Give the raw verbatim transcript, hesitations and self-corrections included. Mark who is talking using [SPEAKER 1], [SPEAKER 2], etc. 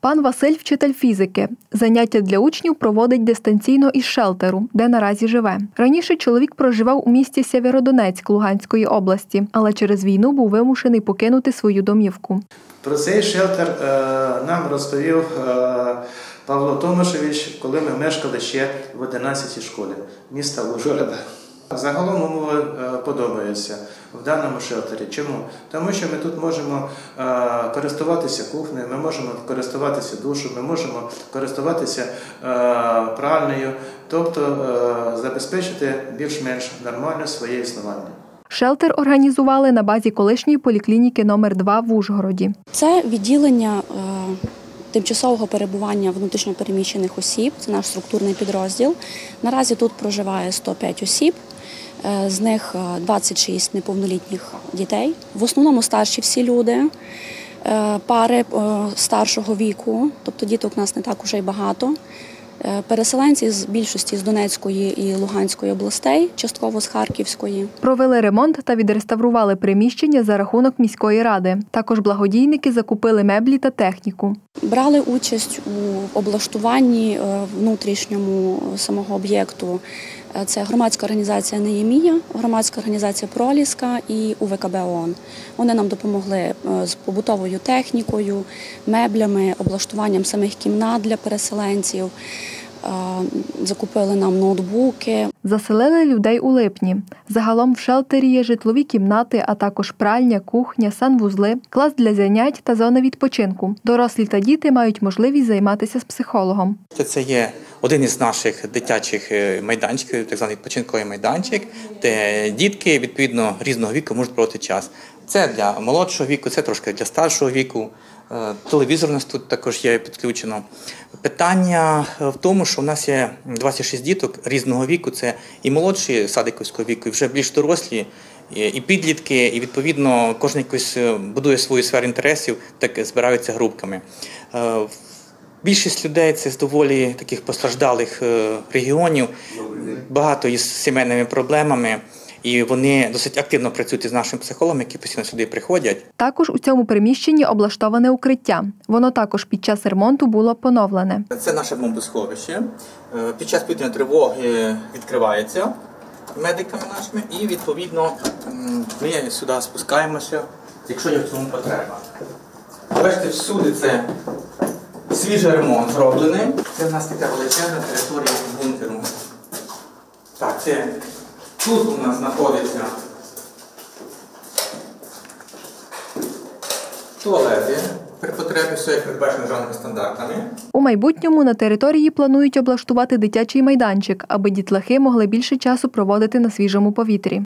[SPEAKER 1] Пан Василь – вчитель фізики. Заняття для учнів проводить дистанційно із шелтеру, де наразі живе. Раніше чоловік проживав у місті Сєвєродонецьк Луганської області, але через війну був вимушений покинути свою домівку.
[SPEAKER 2] Про цей шелтер е, нам розповів е, Павло Томашевич, коли ми мешкали ще в одинадцятій школі міста Ужгорода. Загалом умови подобаються в даному шелтері. Чому? Тому що ми тут можемо користуватися кухнею, ми можемо користуватися душем, ми можемо користуватися пральнею, тобто забезпечити більш-менш нормальне своє існування.
[SPEAKER 1] Шелтер організували на базі колишньої поліклініки номер два в Ужгороді.
[SPEAKER 3] Це відділення тимчасового перебування внутрішньопереміщених осіб, це наш структурний підрозділ. Наразі тут проживає сто п'ять осіб, з них двадцять шість неповнолітніх дітей. В основному старші всі люди, пари старшого віку, тобто діток у нас не так уже й багато. Переселенці з більшості з Донецької і Луганської областей, частково з Харківської. Провели ремонт та відреставрували приміщення за рахунок міської ради. Також благодійники закупили меблі та техніку. Брали участь у облаштуванні внутрішньому самого об'єкту. Це громадська організація «Неємія», громадська організація «Проліска» і У В К Б ООН. Вони нам допомогли з побутовою технікою, меблями, облаштуванням самих кімнат для переселенців, закупили нам ноутбуки. Заселили людей у липні. Загалом в шелтері є житлові кімнати, а також пральня, кухня, санвузли, клас для занять та зона відпочинку. Дорослі та діти мають можливість займатися з психологом.
[SPEAKER 4] Це є один із наших дитячих майданчиків, так званий відпочинковий майданчик, де дітки, відповідно, різного віку можуть проводити час. Це для молодшого віку, це трошки для старшого віку. Телевізор у нас тут також є підключено. Питання в тому, що у нас є двадцять шість діток різного віку, це і молодші садиківського віку, і вже більш дорослі, і підлітки, і відповідно кожен якось будує свою сферу інтересів, так збираються групками. Більшість людей – це з доволі таких постраждалих регіонів, багато із сімейними проблемами. І вони досить активно працюють із нашим психологом, які постійно сюди приходять. Також у цьому приміщенні облаштоване укриття. Воно також під час ремонту було поновлене. Це наше бомбосховище. Під час повітряної тривоги відкривається медиками нашими і, відповідно, ми сюди спускаємося, якщо є в цьому потреба. Бачите, всюди це свіжий ремонт зроблений. Це в нас така величезна територія бункеру. Так, це... Тут у нас знаходиться туалети, при потребі все як передбачено державними стандартами. У майбутньому на території планують облаштувати дитячий майданчик, аби дітлахи могли більше часу проводити на свіжому повітрі.